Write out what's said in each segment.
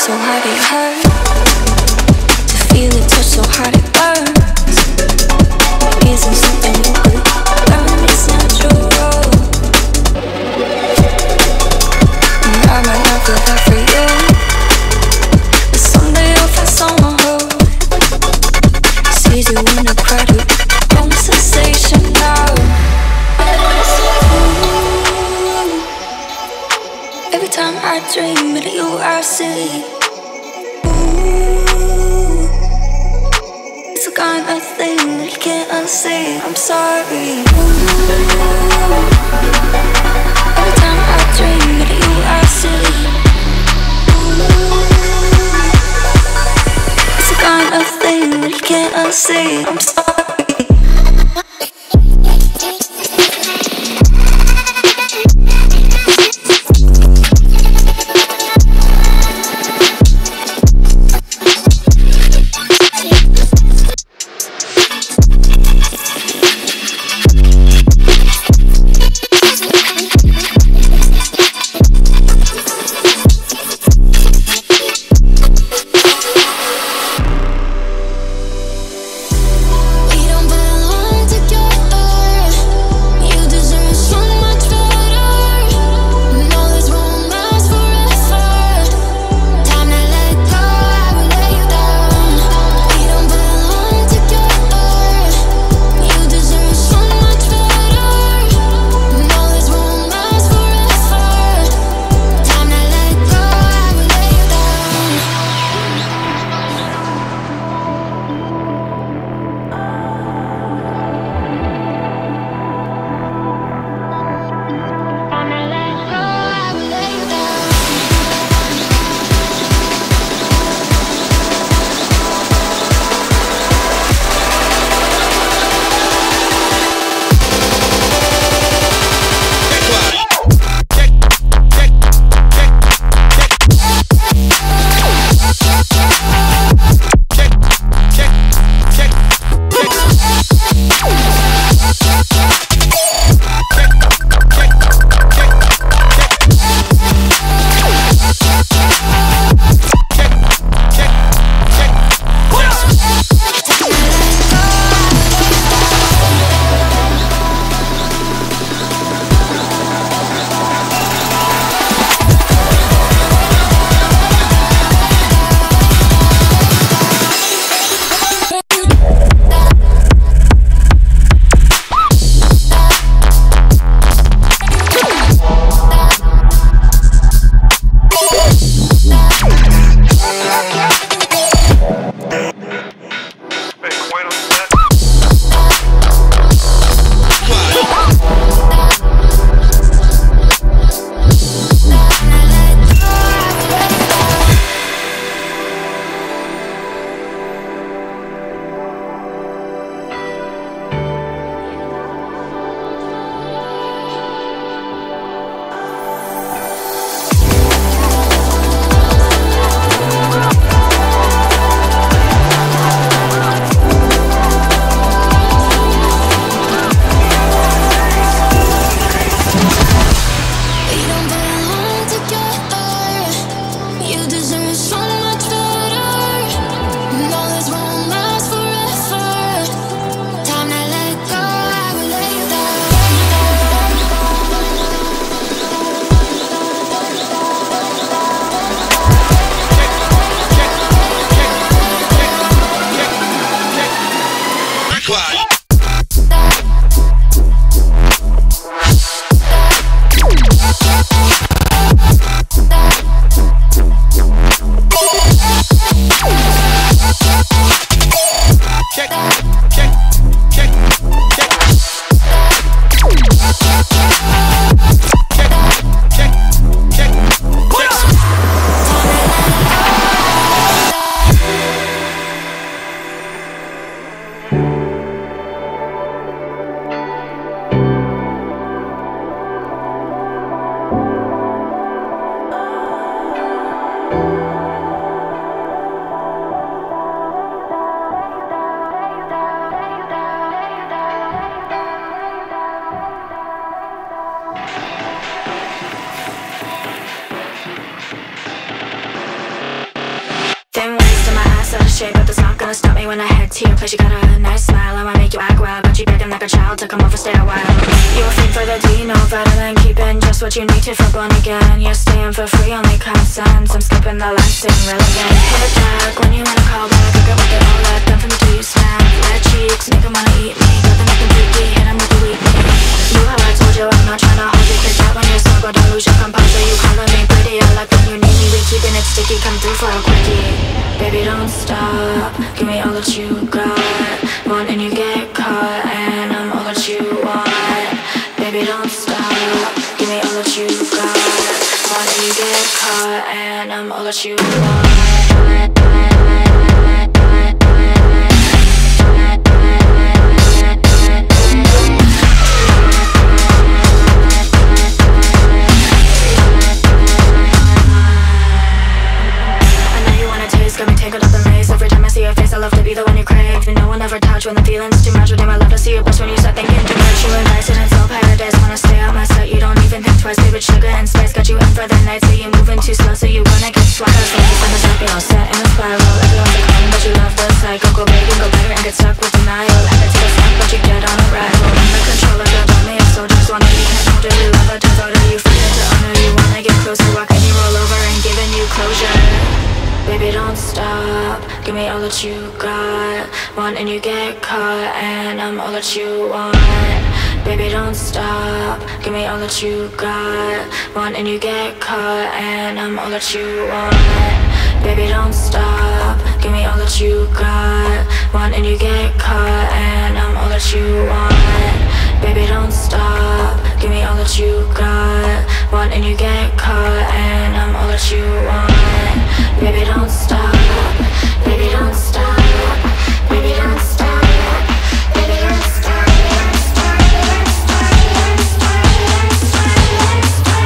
so hard it hurts. To feel it touch so hard it burns. Isn't something you could learn, it's natural. And I might not feel that for you, but someday you'll find someone who sees you in a crowded conversation now. Every time I dream of you, I see. Ooh, it's the kind of thing that you can't unsee. I'm sorry. Ooh, every time I dream of you, I see. Ooh, it's the kind of thing that you can't unsee. I'm sorry. shape, but that's not gonna stop me when I head to your place. You got a nice smile, I might make you act wild. Got you begging like a child to come over, stay a while. You a fiend for the D, no better than keeping just what you need to for born again. You're staying for free, only common sense. I'm skipping the last thing relevant. Hit back when you wanna call back. I get what they all let them from me till you snap. Red cheeks, make them wanna eat me. Got them making freaky, hit them with the weak knee. You how I told you I'm not trying to hold you. Kick that when you're sober, don't lose your composure. You calling me pretty, I like when you need me. We keeping it sticky, come through for a quickie. Baby, don't stop, give me all that you got. Want and you get caught, and I'm all that you want. Baby, don't stop, give me all that you got. Want and you get caught, and I'm all that you want. Got me tangled up in lace. Every time I see your face, I love to be the one you crave. And no one ever touch when the feeling's too much. But damn, I love to see you bust when you start thinking too much. You and nice and it's all paradise. Wanna stay out my sight, you don't even think twice. Baby, sugar and spice got you in for the night. So you moving too slow, so you gonna get swung. Cause when you find us up, you're all set in a spiral. Everyone's a clown, but you love the cycle. Go big and go better and get stuck with denial. Add it to the front, but you get on arrival. I'm the controller, girl, tell me it's so just wanna be in hold you love a devoted. You feel into honor, you wanna get closer. Why can't you roll over and giving you closure? Baby, don't stop, give me all that you got. Want and you get caught, and I'm all that you want. Baby, don't stop, give me all that you got. Want and you get caught, and I'm all that you want. Baby, don't stop, give me all that you got. Want and you get caught, and I'm all that you want. Baby, don't stop, give me all that you got. Want and you get caught, and I'm all that you want. Baby, don't stop, baby, don't stop, baby, don't stop, baby, don't stop, don't stop, don't stop, don't stop, don't stop,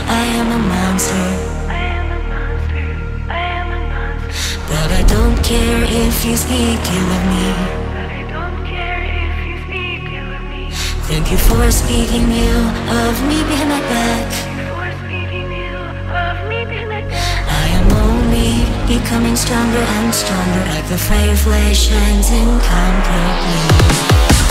I am a monster. But I don't care if you speak ill of me. Thank you for speaking ill of me behind my back. I am only becoming stronger and stronger, like the firefly shines incomparably.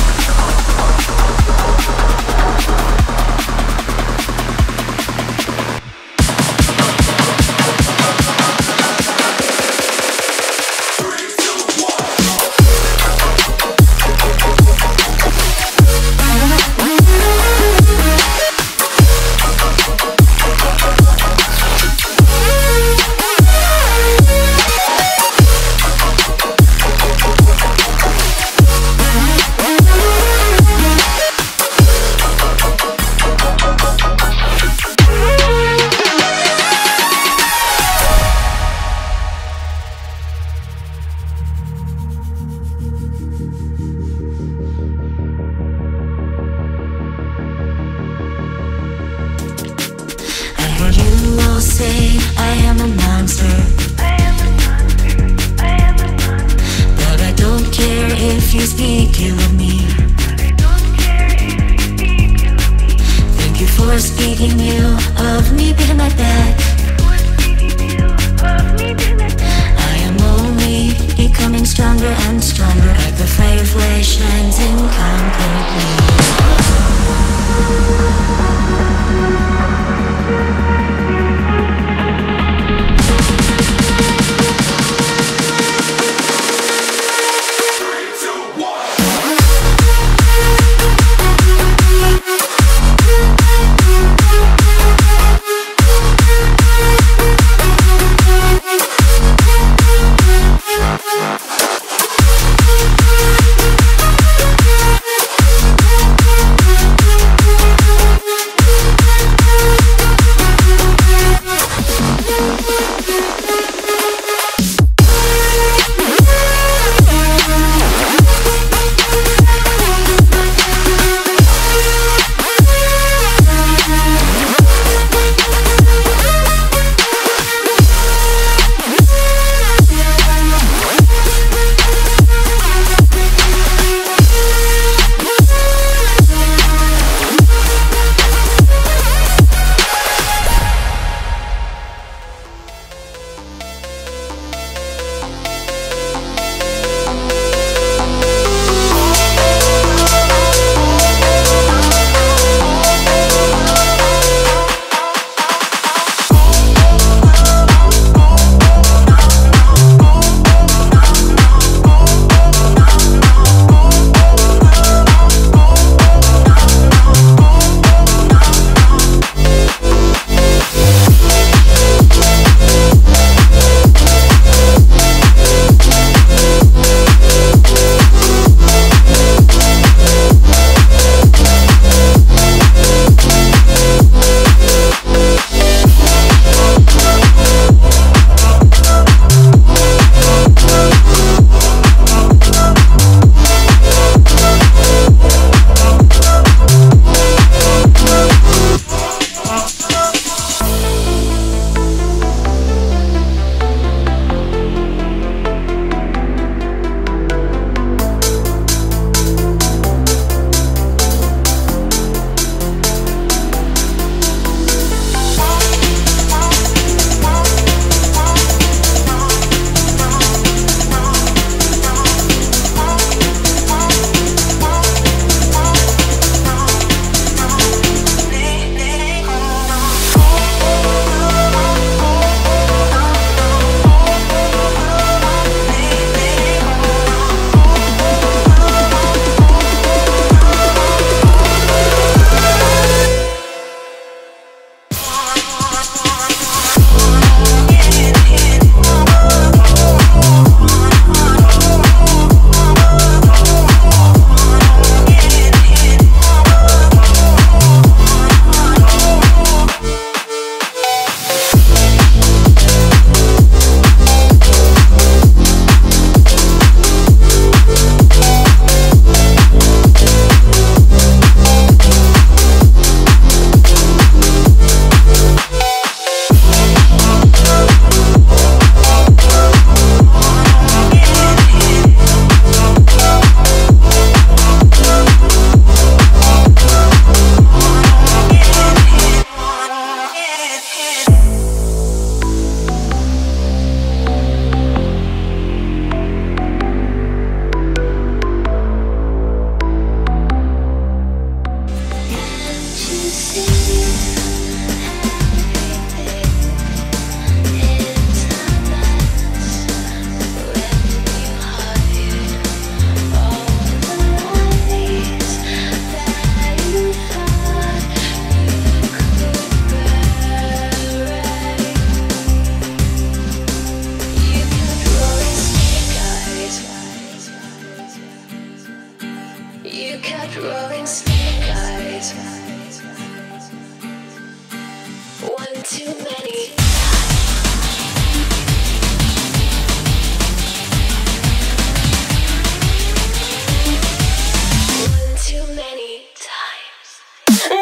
Say I am a monster. But I don't care if you speak ill of me. Thank you for speaking ill of me behind my back. I am only becoming stronger and stronger, like the firefly shines incomparably. kept rolling snake eyes. One too many. One too many times.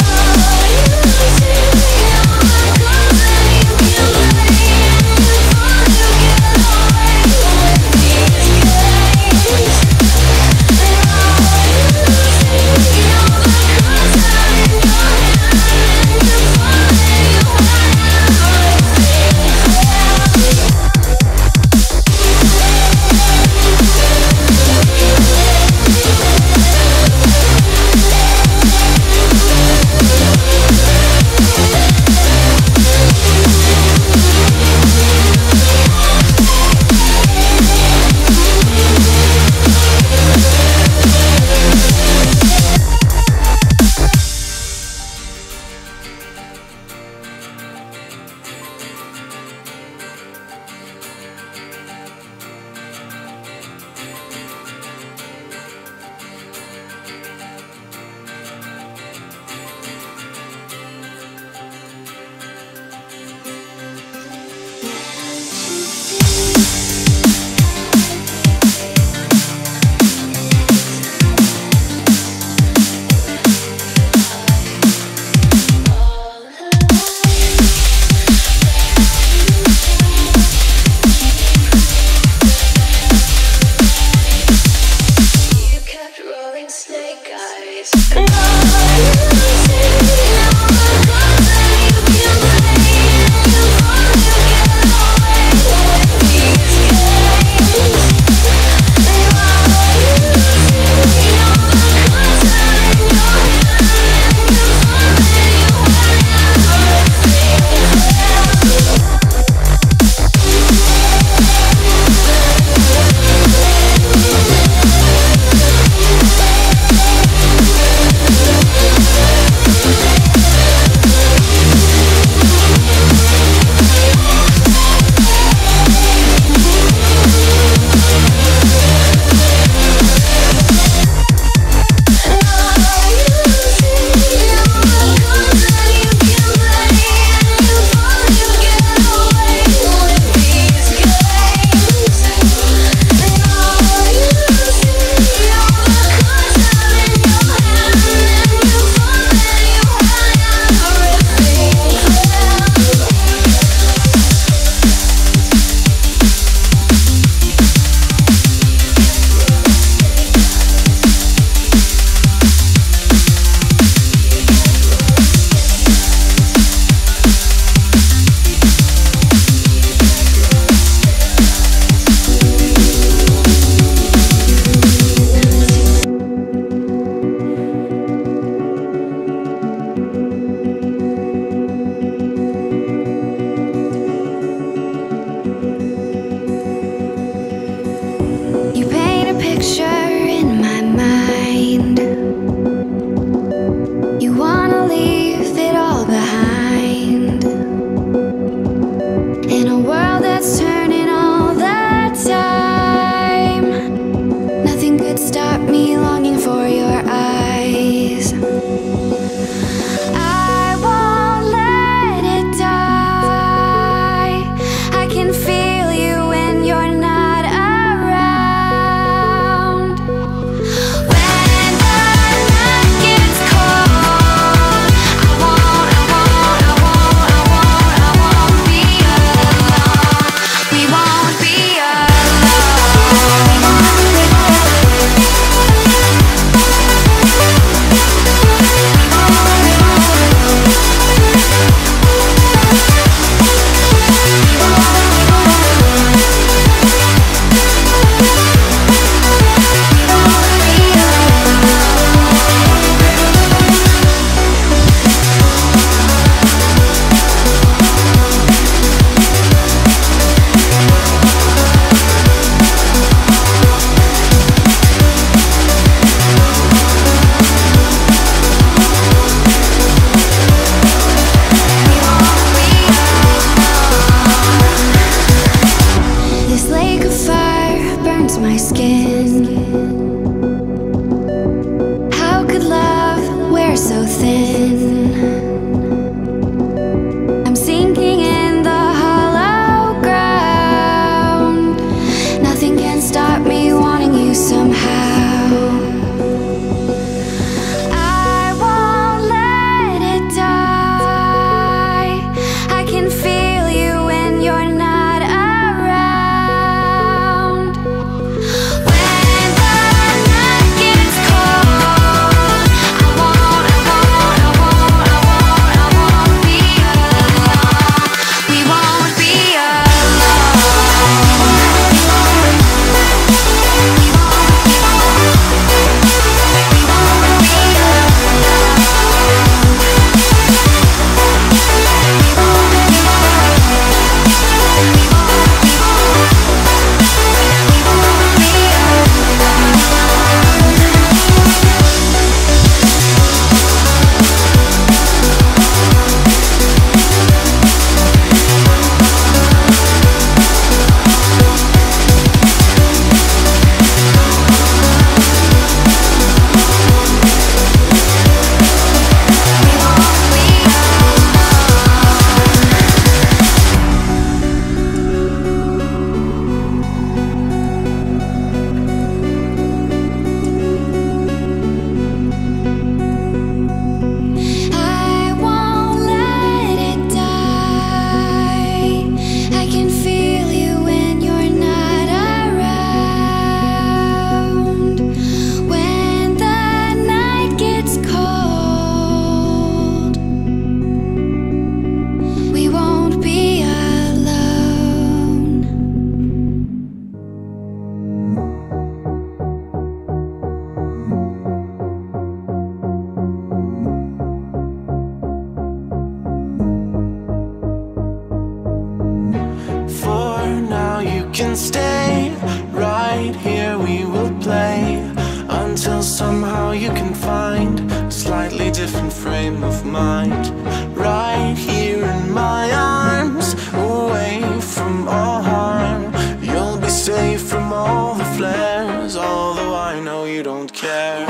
can stay. Right here we will play until somehow you can find a slightly different frame of mind. Right here in my arms, away from all harm. You'll be safe from all the flares, although I know you don't care.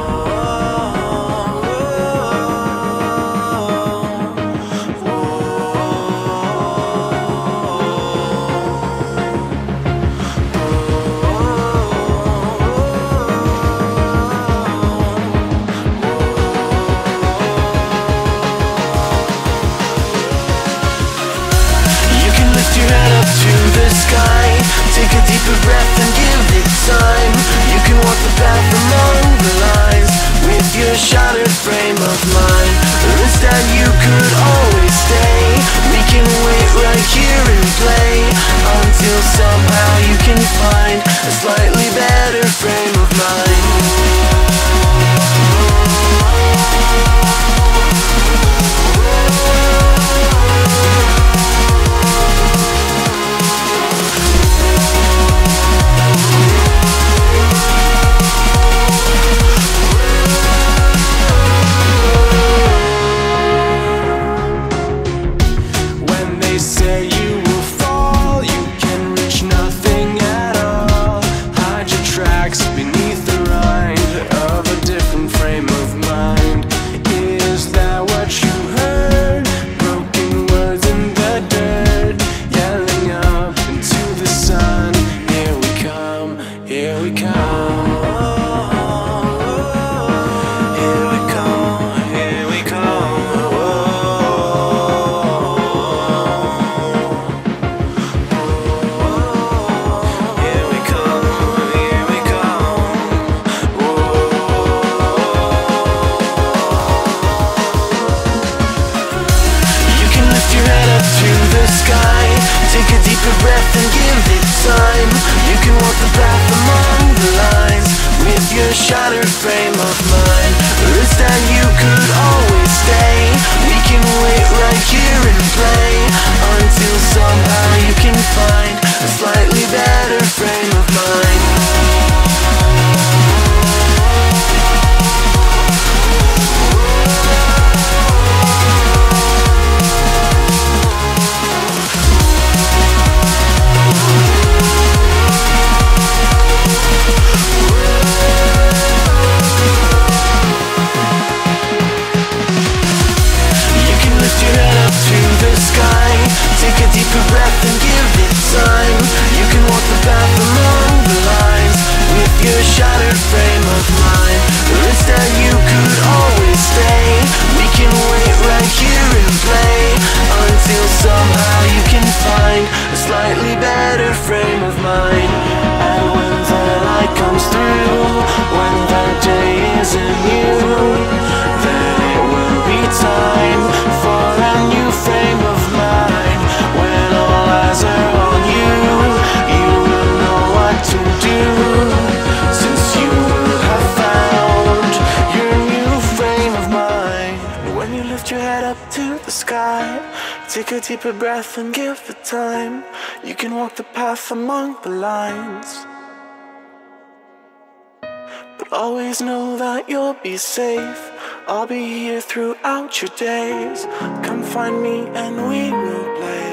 Take a deeper breath and give it time. You can walk the path along the lines with your shattered frame of mind. Or instead you could always stay. We can wait right here and play until somehow you can find a slightly better frame of mind. Shattered frame of mind. Or instead you could always stay. We can wait right here and play until somehow you can find a slightly better frame of mind. Take a deeper breath and give it time. You can walk the path along the lines with your shattered frame of mind. Or instead you could always stay. We can wait right here and play until somehow you can find a slightly better frame of mind. And when the light comes through, when the day isn't new, then it will be time for a new frame of mind. When all eyes are on you, you will know what to do, since you will have found your new frame of mind. When you lift your head up to the sky, take a deeper breath and give it time. You can walk the path among the lines, but always know that you'll be safe. I'll be here throughout your days. Come find me and we will play.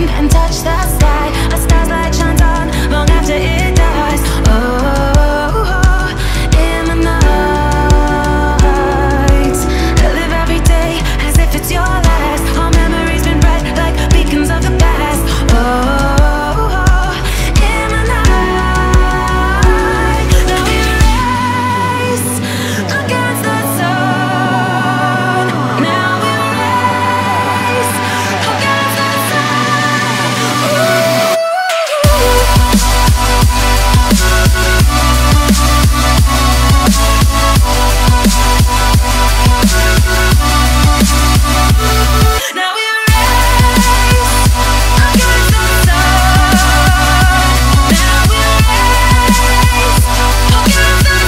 and touch the sky. A star's light shines on long after it dies. Oh, in the night, I live every day as if it's your last. All memories been bright like beacons of the past. Oh, in the night, now we race against the sun. Now we race against the sun. Now we race against the sun. Now we race against the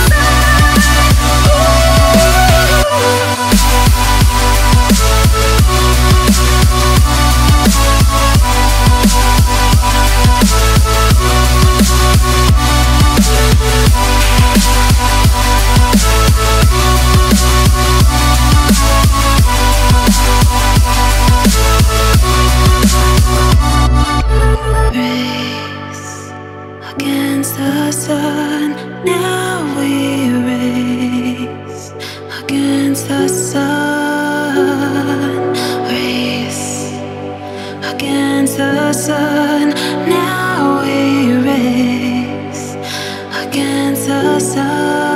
race against the sun. Now we race against the sun. Race against the sun. Now we race against the sun.